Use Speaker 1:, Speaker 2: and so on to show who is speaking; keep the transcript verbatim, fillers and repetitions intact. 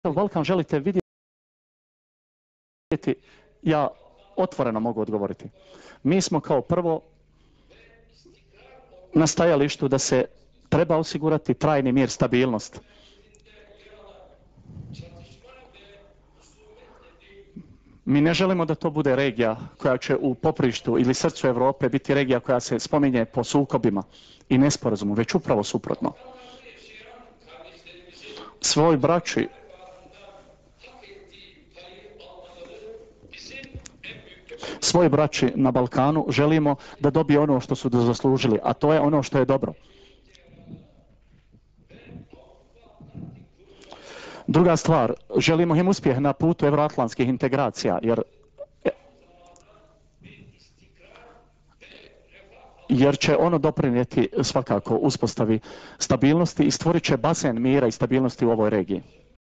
Speaker 1: Balkan želite vidjeti, ja otvoreno mogu odgovoriti. Mi smo kao prvo na stajalištu da se treba osigurati trajni mir, stabilnost. Mi ne želimo da to bude regija koja će u poprištu ili srcu Europe biti regija koja se spominje po sukobima i nesporazumu, već upravo suprotno. Svoj braći svoj braći na Balkanu želimo da dobije ono što su zaslužili, a to je ono što je dobro. Druga stvar, želimo im uspjeh na putu evroatlantskih integracija, jer, jer će ono doprinijeti svakako uspostavi stabilnosti i stvorit će basen mira i stabilnosti u ovoj regiji.